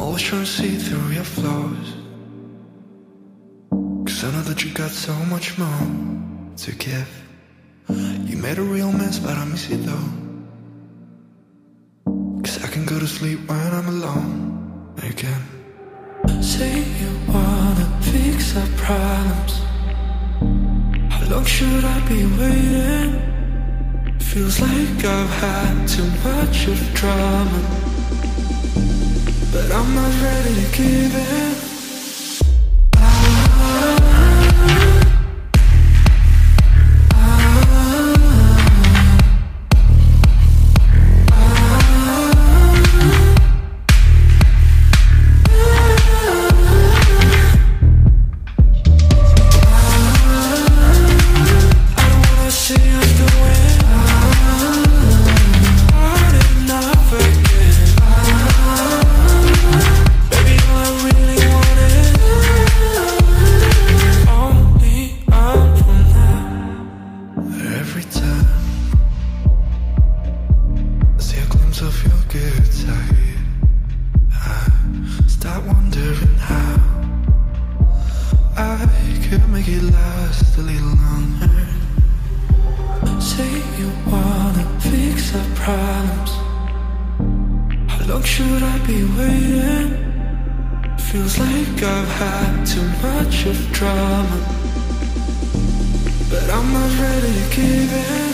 always trying to see through your flaws, 'cause I know that you got so much more to give. You made a real mess, but I miss you though, 'cause I can go to sleep when I'm alone again. Say you wanna fix our problems. How long should I be waiting? Feels like I've had too much of drama, but I'm not ready to give in. Feels like I've had too much of drama, but I'm not ready to give in.